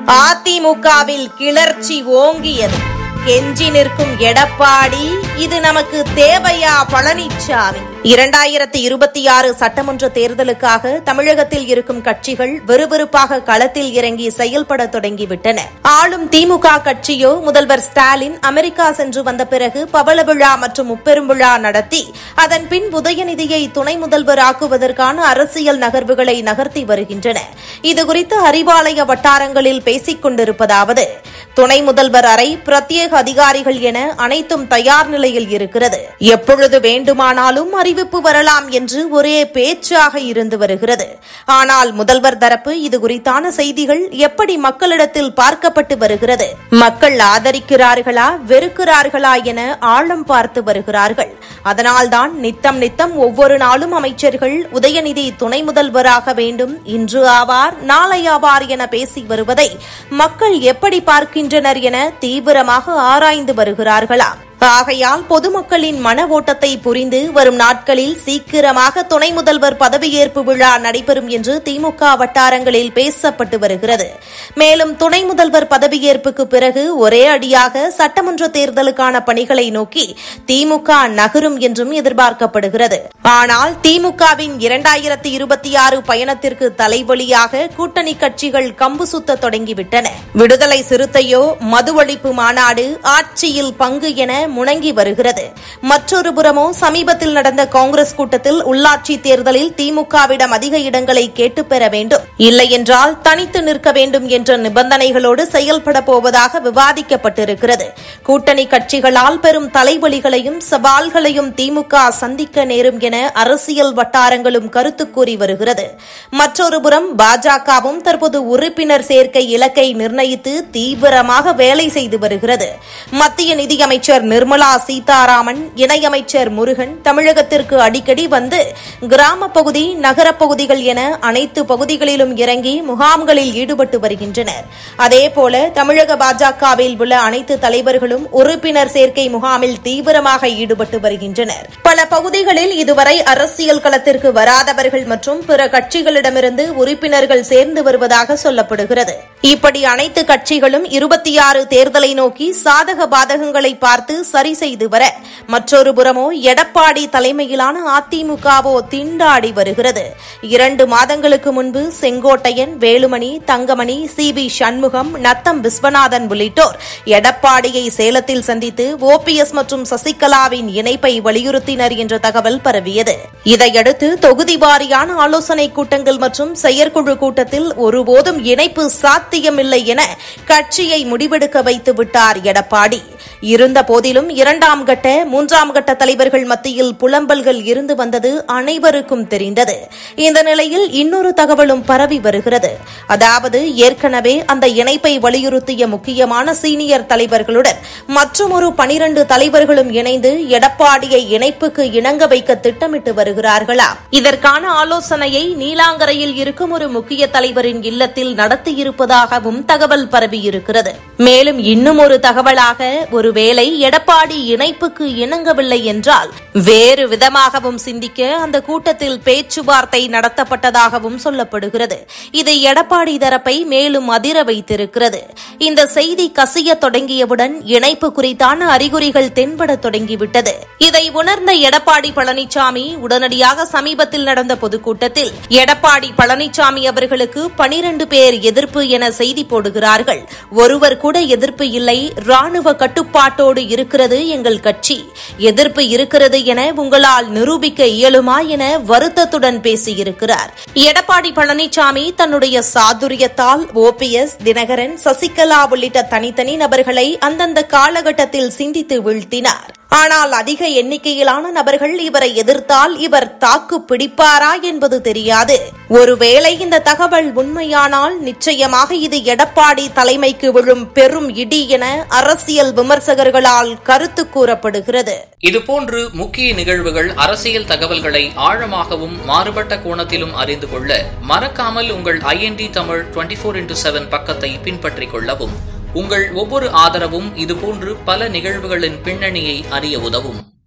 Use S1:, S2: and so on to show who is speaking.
S1: அதிமுகவில் கிளர்ச்சி ஓங்கியது. கெஞ்சி நிற்கும் எடப்பாடி, இது நமக்கு தேவையா பழனிசாமி? 2026 சட்டமன்ற தேர்தலுக்காக தமிழகத்தில் இருக்கும் கட்சிகள் விறுவிறுப்பாக களத்தில் இறங்கி செயல்பட தொடங்கிவிட்டன. ஆளும் திமுக கட்சியோ முதல்வர் ஸ்டாலின் அமெரிக்கா சென்று வந்த பிறகு பவள விழா மற்றும் முப்பெரும் விழா நடத்தி அதன் பின் உதயநிதியை துணை முதல்வர் ஆக்குவதற்கான அரசியல் நகர்வுகளை நகர்த்தி வருகின்றன. இதுகுறித்து அறிவாலய வட்டாரங்களில் பேசிக் கொண்டிருப்பதாவது, துணை முதல்வர் அறை, பிரத்யேக அதிகாரிகள் என அனைத்தும் தயார் நிலையில் இருக்கிறது. எப்பொழுது வேண்டுமானாலும் அறிவிப்பு வரலாம் என்று ஒரே பேச்சாக இருந்து வருகிறது. ஆனால் முதல்வர் தரப்பு இதுகுறித்தான செய்திகள் எப்படி மக்களிடத்தில் பார்க்கப்பட்டு வருகிறது? மக்கள் ஆதரிக்கிறார்களா, வெறுக்கிறார்களா என ஆழம் பார்த்து வருகிறார்கள். அதனால்தான் நித்தம் ஒவ்வொரு நாளும் அமைச்சர்கள் உதயநிதி துணை முதல்வராக வேண்டும், இன்று ஆவார் நாளை ஆவார் என பேசி வருவதை மக்கள் எப்படி பார்க்கின்றனர் என தீவிரமாக ஆராய்ந்து வருகிறார்களாம். ஆகையால் பொதுமக்களின் மன ஓட்டத்தை புரிந்து வரும் நாட்களில் சீக்கிரமாக துணை முதல்வர் பதவியேற்பு விழா நடைபெறும் என்று திமுக வட்டாரங்களில் பேசப்பட்டு வருகிறது. மேலும் துணை முதல்வர் பதவியேற்புக்கு பிறகு ஒரே அடியாக சட்டமன்ற தேர்தலுக்கான பணிகளை நோக்கி திமுக நகரும் என்றும் எதிர்பார்க்கப்படுகிறது. ஆனால் திமுகவின் 2026 பயணத்திற்கு தலைவலியாக கூட்டணி கட்சிகள் கம்பு சுத்த தொடங்கிவிட்டன. விடுதலை சிறுத்தையோ மது ஒழிப்பு மாநாடு, ஆட்சியில் பங்கு என முணங்கி வருகிறது. மற்றொரு புறமோ சமீபத்தில் நடந்த காங்கிரஸ் கூட்டத்தில் உள்ளாட்சி தேர்தலில் திமுகவிடம் அதிக இடங்களை கேட்டுப் பெற வேண்டும், இல்லையென்றால் தனித்து நிற்க வேண்டும் என்ற நிபந்தனைகளோடு செயல்பட போவதாக விவாதிக்கப்பட்டிருக்கிறது. கூட்டணி கட்சிகளால் பெரும் தலைவலிகளையும் சவால்களையும் திமுக சந்திக்க நேரும் என அரசியல் வட்டாரங்களும் கருத்து கூறி வருகிறது. மற்றொரு புறம் பாஜகவும் தற்போது உறுப்பினர் சேர்க்கை இலக்கை நிர்ணயித்து தீவிரமாக வேலை செய்து வருகிறது. மத்திய நிதியமைச்சர் நிர்மலா சீதாராமன், இணையமைச்சர் முருகன் தமிழகத்திற்கு அடிக்கடி வந்து கிராம பகுதி, நகரப் பகுதிகள் என அனைத்து பகுதிகளிலும் இறங்கி முகாம்களில் ஈடுபட்டு வருகின்றனர். அதேபோல தமிழக பாஜகவில் உள்ள அனைத்து தலைவர்களும் உறுப்பினர் சேர்க்கை முகாமில் தீவிரமாக ஈடுபட்டு வருகின்றனர். பல பகுதிகளில் இதுவரை அரசியல் களத்திற்கு வராதவர்கள் மற்றும் பிற கட்சிகளிடமிருந்து உறுப்பினர்கள் சேர்ந்து வருவதாக சொல்லப்படுகிறது. இப்படி அனைத்து கட்சிகளும் 26 தேர்தலை நோக்கி சாதக பாதகங்களை பார்த்து சரி செய்து வர, மற்றொரு புறமோ எடப்பாடி தலைமையிலான அதிமுகவோ திண்டாடி வருகிறது. 2 மாதங்களுக்கு முன்பு செங்கோட்டையன், வேலுமணி, தங்கமணி, சிபி சண்முகம், நத்தம் விஸ்வநாதன் உள்ளிட்டோர் எடப்பாடியை சேலத்தில் சந்தித்து ஓபிஎஸ் மற்றும் சசிகலாவின் இணைப்பை வலியுறுத்தினர் என்ற தகவல் பரவியது. இதையடுத்து தொகுதி வாரியான ஆலோசனைக் கூட்டங்கள் மற்றும் செயற்குழு கூட்டத்தில் ஒருபோதும் இணைப்பு சாத்தியமில்லை என கட்சியை முடிவெடுக்க வைத்து விட்டார் எடப்பாடி. இருந்த போதிலும் 2ஆம் கட்ட 3ஆம் கட்ட தலைவர்கள் மத்தியில் புலம்பல்கள் இருந்து வந்தது அனைவருக்கும் தெரிந்தது. இந்த நிலையில் இன்னொரு தகவலும் பரவி வருகிறது. அதாவது, ஏற்கனவே அந்த இணைப்பை வலியுறுத்திய முக்கியமான சீனியர் தலைவர்களுடன் மற்றுமொரு 12 தலைவர்களும் இணைந்து எடப்பாடியை இணைப்புக்கு இணங்க வைக்க திட்டமிட்டு வருகிறார்களாம். இதற்கான ஆலோசனையை நீலாங்கரையில் இருக்கும் ஒரு முக்கிய தலைவரின் இல்லத்தில் நடத்தியிருப்பதாகவும் தகவல் பரவியிருக்கிறது. மேலும் இன்னும் ஒரு தகவலாக, ஒருவேளை எடப்பாடி இணைப்புக்கு இணங்கவில்லை என்றால் வேறு விதமாகவும் சிந்திக்க அந்த கூட்டத்தில் பேச்சுவார்த்தை நடத்தப்பட்டதாகவும் சொல்லப்படுகிறது. இது எடப்பாடி தரப்பை மேலும் அதிர வைத்திருக்கிறது. இந்த செய்தி கசிய தொடங்கியவுடன் இணைப்பு குறித்தான அறிகுறிகள் தென்பட தொடங்கிவிட்டது. இதை உணர்ந்த எடப்பாடி பழனிசாமி உடனடியாக சமீபத்தில் நடந்த பொதுக்கூட்டத்தில் எடப்பாடி பழனிசாமி அவர்களுக்கு 12 பேர் எதிர்ப்பு என செய்தி போடுகிறார்கள். ஒருவர் கூட எதிர்ப்பு இல்லை, ராணுவ கட்டுப்பாட்டோடு இருக்கிறது எங்கள் கட்சி, எதிர்ப்பு இருக்கிறது என உங்களால் நிரூபிக்க இயலுமா என வருத்தத்துடன் பேசியிருக்கிறார். எடப்பாடி பழனிசாமி தன்னுடைய சாதுரியத்தால் ஓபிஎஸ், தினகரன், சசிகலா உள்ளிட்ட தனித்தனி நபர்களை அந்தந்த காலகட்டத்தில் சிந்தித்து வீழ்த்தினார். ஆனால் அதிக எண்ணிக்கையிலான நபர்கள் இவரை எதிர்த்தால் இவர் தாக்கு பிடிப்பாரா என்பது தெரியாது. ஒருவேளை இந்த தகவல் உண்மையானால் நிச்சயமாக இது எடப்பாடி தலைமைக்கு விழும் பெரும் இடி என அரசியல் விமர்சகர்களால் கருத்து கூறப்படுகிறது.
S2: இதுபோன்று முக்கிய நிகழ்வுகள், அரசியல் தகவல்களை ஆழமாகவும் மாறுபட்ட கோணத்திலும் அறிந்து கொள்ள மறக்காமல் உங்கள் IND தமிழ் 24x7 பக்கத்தை பின்பற்றிக் கொள்ளவும். உங்கள் ஒவ்வொரு ஆதரவும் இதுபோன்று பல நிகழ்வுகளின் பின்னணியை அறிய உதவும்.